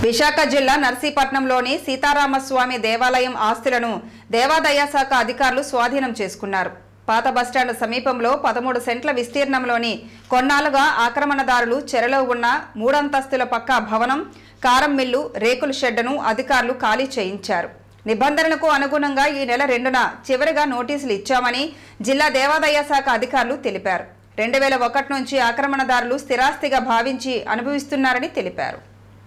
విశాఖ జిల్లా నర్సీపట్నంలోని సీతారామస్వామి దేవాలయం ఆస్తులను దేవాదాయ శాఖ అధికారులు స్వాధీనం చేసుకున్నారు. పాత బస్టాండ్ సమీపంలో 13 సెంట్ల విస్తీర్ణంలోని కొన్నాళ్లుగా ఆక్రమణదారులు చెరలో ఉన్న 3 అంతస్తుల పక్కా భవనం, కారం మిల్లు, రేకుల షెడ్డును అధికారులు ఖాళీ చేయించారు. నిబంధనలకు అనుగుణంగా ఈ నెల 2న చివరిగా నోటీసులు ఇచ్చామని జిల్లా దేవాదాయ శాఖ అధికారులు తెలిపారు. 2001 నుంచి ఆక్రమణదారులు స్థిరాస్తిగా భావించి అనుభవిస్తున్నారని తెలిపారు.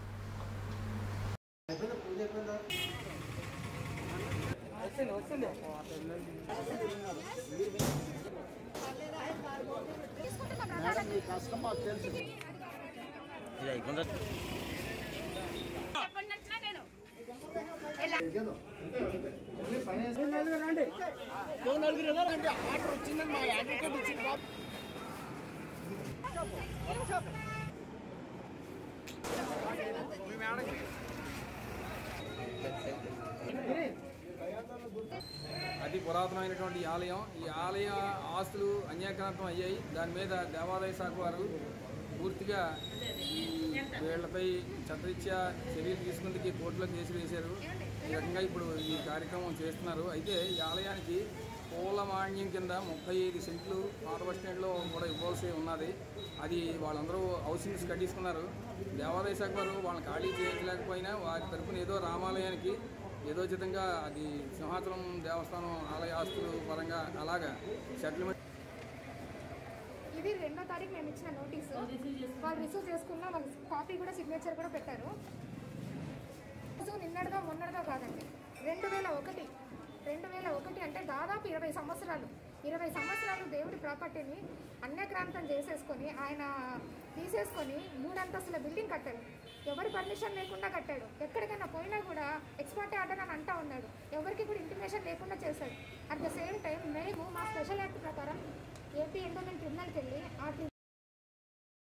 అతి పురాతనమైనటువంటి ఆలయం. ఈ ఆలయ ఆస్తులు అన్యాక్రాంతం అయ్యాయి. దాని మీద దేవాదాయ శాఖ వారు పూర్తిగా వీళ్లపై చట్టరీత్యా చర్యలు తీసుకుందుకు కోర్టులో కేసులు వేశారు. ఈ రకంగా ఇప్పుడు ఈ కార్యక్రమం చేస్తున్నారు. అయితే ఈ ఆలయానికి పూల మాన్యం కింద 35 సెంట్లు పాత బస్ స్టాండ్లో కూడా ఇవ్వాల్సి ఉన్నది. అది వాళ్ళందరూ హౌసింగ్స్ కట్టించుకున్నారు. దేవాదాయ శాఖ వారు వాళ్ళని ఖాళీ చేయలేకపోయినా వారి తరఫున ఏదో రామాలయానికి యథోచితంగా అది సింహాచలం దేవస్థానం ఆలయ ఆస్తులు పరంగా అలాగా సెటిల్మెంట్. ఇది 2వ తారీఖు మేము ఇచ్చిన నోటీసు వాళ్ళు రిసీవ్ చేసుకున్న వాళ్ళ కాపీ కూడా సిగ్నేచర్ కూడా పెట్టారు. నిన్నటిగా మొన్నటిగా కాదండి, 2001 అంటే దాదాపు 20 సంవత్సరాలు దేవుడి ప్రాపర్టీని అన్యక్రాంతం చేసేసుకొని ఆయన తీసేసుకొని 3 అంతస్తుల బిల్డింగ్ కట్టాడు. ఎవరి పర్మిషన్ లేకుండా కట్టాడు. ఎక్కడికైనా పోయినా కూడా ఎక్స్పర్ట్ ఆర్డర్ అని అంటా ఉన్నాడు. ఎవరికి కూడా ఇంటిమేషన్ లేకుండా చేశాడు. అట్ ద సేమ్ టైం మేము మా స్పెషల్ యాక్ట్ ప్రకారం ఏపీ ఎండోమెంట్ ట్రిబ్యునల్కి వెళ్ళి ఆ